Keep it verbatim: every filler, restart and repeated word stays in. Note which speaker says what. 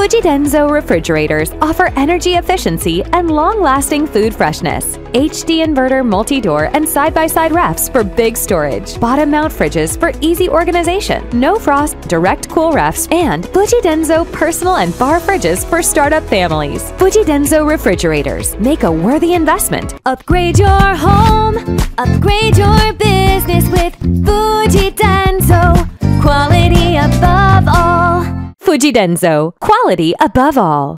Speaker 1: Fujidenzo refrigerators offer energy efficiency and long-lasting food freshness. H D inverter multi-door and side-by-side refs for big storage. Bottom mount fridges for easy organization. No frost, direct cool refs, and Fujidenzo personal and bar fridges for startup families. Fujidenzo refrigerators. Make a worthy investment. Upgrade your home. Upgrade your business with Fujidenzo. Quality above all. Fujidenzo. Quality above all.